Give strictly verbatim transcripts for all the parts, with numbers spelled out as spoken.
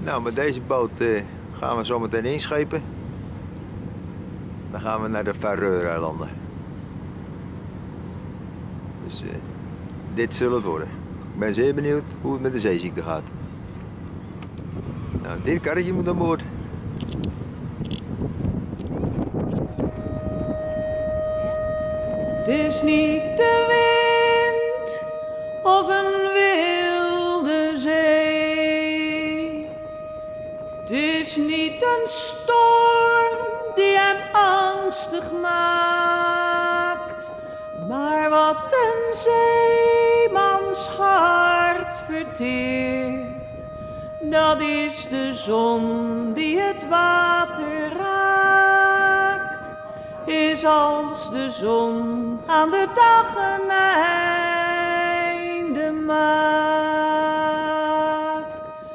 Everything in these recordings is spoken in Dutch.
Nou, met deze boot uh, gaan we zo meteen inschepen. Dan gaan we naar de Faroe-eilanden. Dus uh, dit zullen het worden. Ik ben zeer benieuwd hoe het met de zeeziekte gaat. Nou, dit karretje moet aan boord. Het is niet de wind of een wilde zee. Het is niet een storm die hem angstig maakt, maar wat een zeemans hart verteert, dat is de zon die het water raakt, is als de zon aan de dag een einde maakt.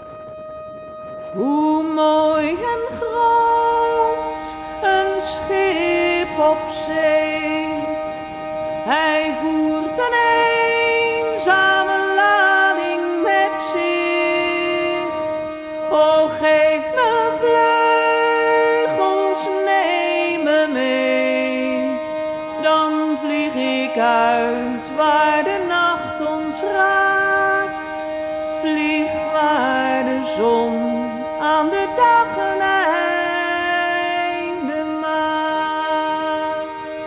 Hoe mooi en groot een schip op zee, hij voert een eenzame lading met zich. O, geef me vleugels, neem me mee, dan vlieg ik uit waar de nacht ons raakt, vlieg waar de zon aan de dag een einde maakt.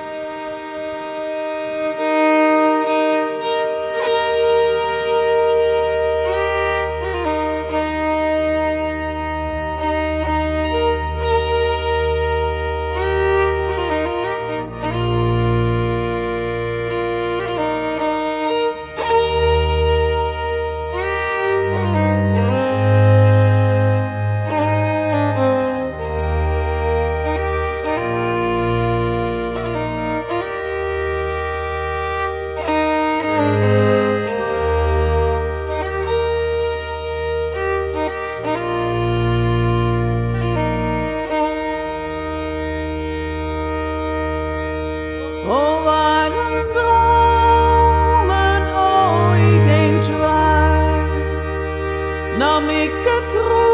O, waren dromen ooit eens waar, nam ik het roer